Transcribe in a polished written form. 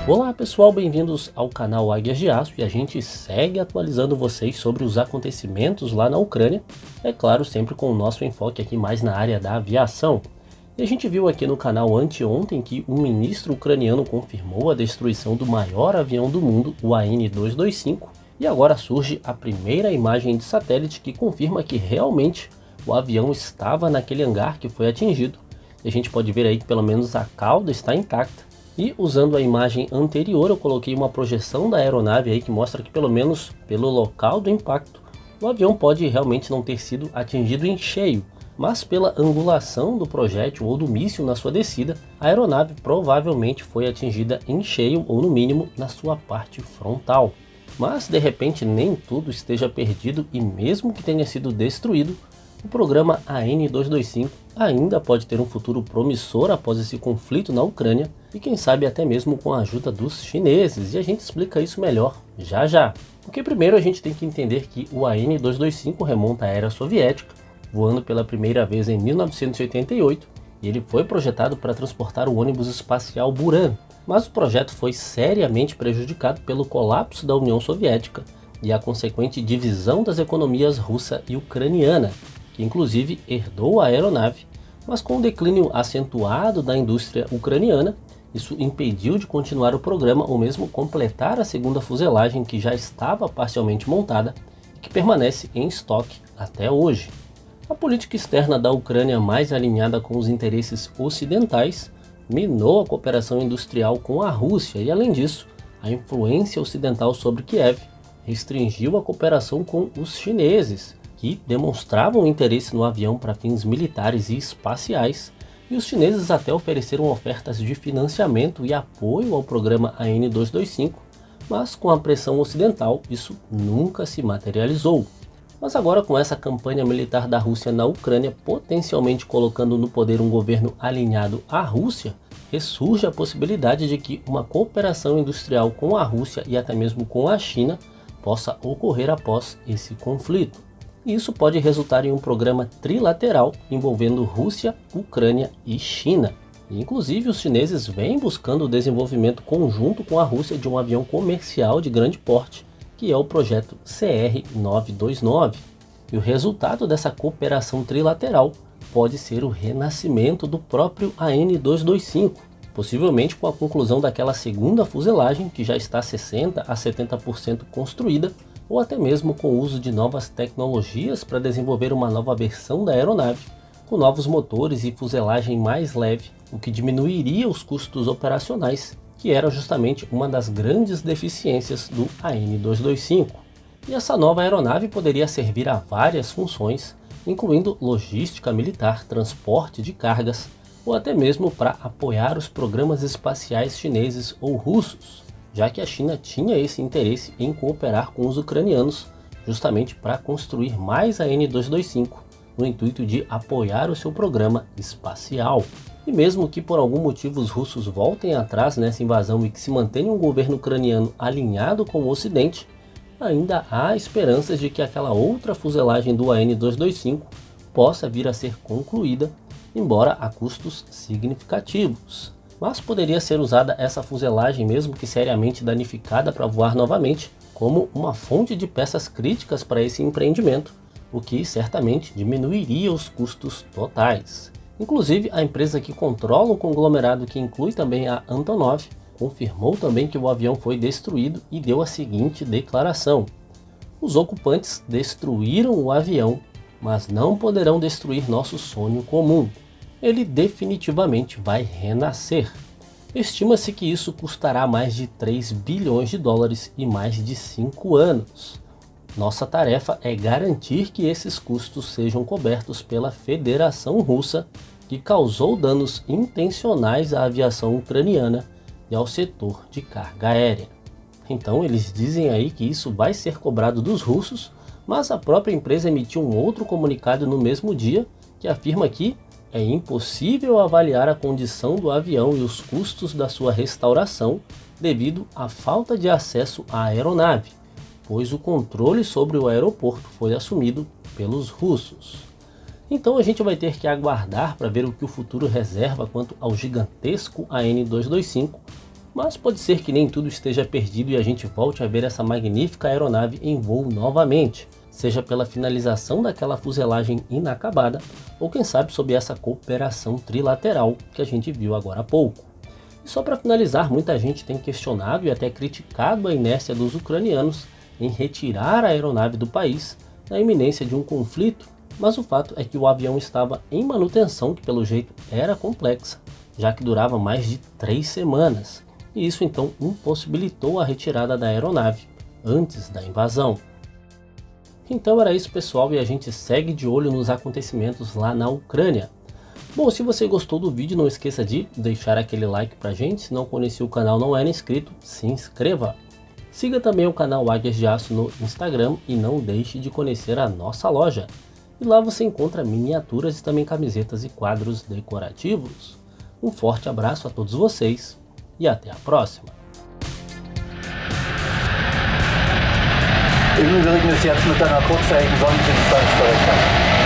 Olá pessoal, bem-vindos ao canal Águias de Aço, e a gente segue atualizando vocês sobre os acontecimentos lá na Ucrânia, é claro, sempre com o nosso enfoque aqui mais na área da aviação. E a gente viu aqui no canal anteontem que um ministro ucraniano confirmou a destruição do maior avião do mundo, o AN-225, e agora surge a primeira imagem de satélite que confirma que realmente o avião estava naquele hangar que foi atingido. E a gente pode ver aí que pelo menos a cauda está intacta. E usando a imagem anterior, eu coloquei uma projeção da aeronave aí que mostra que pelo menos pelo local do impacto, o avião pode realmente não ter sido atingido em cheio, mas pela angulação do projétil ou do míssil na sua descida, a aeronave provavelmente foi atingida em cheio ou no mínimo na sua parte frontal. Mas de repente nem tudo esteja perdido, e mesmo que tenha sido destruído, o programa AN-225 ainda pode ter um futuro promissor após esse conflito na Ucrânia, e quem sabe até mesmo com a ajuda dos chineses, e a gente explica isso melhor já já. Porque primeiro a gente tem que entender que o AN-225 remonta à era soviética, voando pela primeira vez em 1988, e ele foi projetado para transportar o ônibus espacial Buran, mas o projeto foi seriamente prejudicado pelo colapso da União Soviética e a consequente divisão das economias russa e ucraniana, que inclusive herdou a aeronave, mas com o declínio acentuado da indústria ucraniana, isso impediu de continuar o programa ou mesmo completar a segunda fuselagem que já estava parcialmente montada e que permanece em estoque até hoje. A política externa da Ucrânia, mais alinhada com os interesses ocidentais, minou a cooperação industrial com a Rússia e, além disso, a influência ocidental sobre Kiev restringiu a cooperação com os chineses, que demonstravam interesse no avião para fins militares e espaciais, e os chineses até ofereceram ofertas de financiamento e apoio ao programa AN-225, mas com a pressão ocidental isso nunca se materializou. Mas agora, com essa campanha militar da Rússia na Ucrânia potencialmente colocando no poder um governo alinhado à Rússia, ressurge a possibilidade de que uma cooperação industrial com a Rússia e até mesmo com a China possa ocorrer após esse conflito. E isso pode resultar em um programa trilateral envolvendo Rússia, Ucrânia e China. E, inclusive, os chineses vêm buscando o desenvolvimento conjunto com a Rússia de um avião comercial de grande porte, que é o projeto CR-929. E o resultado dessa cooperação trilateral pode ser o renascimento do próprio AN-225, possivelmente com a conclusão daquela segunda fuselagem que já está 60% a 70% construída, ou até mesmo com o uso de novas tecnologias para desenvolver uma nova versão da aeronave, com novos motores e fuselagem mais leve, o que diminuiria os custos operacionais, que era justamente uma das grandes deficiências do AN-225. E essa nova aeronave poderia servir a várias funções, incluindo logística militar, transporte de cargas, ou até mesmo para apoiar os programas espaciais chineses ou russos, já que a China tinha esse interesse em cooperar com os ucranianos, justamente para construir mais AN-225, no intuito de apoiar o seu programa espacial. E mesmo que por algum motivo os russos voltem atrás nessa invasão e que se mantenha um governo ucraniano alinhado com o Ocidente, ainda há esperanças de que aquela outra fuselagem do AN-225 possa vir a ser concluída, embora a custos significativos. Mas poderia ser usada essa fuselagem, mesmo que seriamente danificada, para voar novamente, como uma fonte de peças críticas para esse empreendimento, o que certamente diminuiria os custos totais. Inclusive, a empresa que controla o conglomerado, que inclui também a Antonov, confirmou também que o avião foi destruído e deu a seguinte declaração: os ocupantes destruíram o avião, mas não poderão destruir nosso sonho comum. Ele definitivamente vai renascer. Estima-se que isso custará mais de 3 bilhões de dólares e mais de 5 anos. Nossa tarefa é garantir que esses custos sejam cobertos pela Federação Russa, que causou danos intencionais à aviação ucraniana e ao setor de carga aérea. Então eles dizem aí que isso vai ser cobrado dos russos, mas a própria empresa emitiu um outro comunicado no mesmo dia que afirma que é impossível avaliar a condição do avião e os custos da sua restauração devido à falta de acesso à aeronave, pois o controle sobre o aeroporto foi assumido pelos russos. Então a gente vai ter que aguardar para ver o que o futuro reserva quanto ao gigantesco AN-225, Mas pode ser que nem tudo esteja perdido e a gente volte a ver essa magnífica aeronave em voo novamente, seja pela finalização daquela fuselagem inacabada, ou quem sabe sob essa cooperação trilateral que a gente viu agora há pouco. E só para finalizar, muita gente tem questionado e até criticado a inércia dos ucranianos em retirar a aeronave do país na iminência de um conflito, mas o fato é que o avião estava em manutenção, que pelo jeito era complexa, já que durava mais de 3 semanas, e isso então impossibilitou a retirada da aeronave antes da invasão. Então era isso, pessoal, e a gente segue de olho nos acontecimentos lá na Ucrânia. Bom, se você gostou do vídeo, não esqueça de deixar aquele like pra gente. Se não conhecia o canal, não era inscrito, se inscreva. Siga também o canal Águias de Aço no Instagram e não deixe de conhecer a nossa loja. E lá você encontra miniaturas e também camisetas e quadros decorativos. Um forte abraço a todos vocês e até a próxima. Im Übrigen ist jetzt mit einer Kurzverhängung Sonnenfinsternis.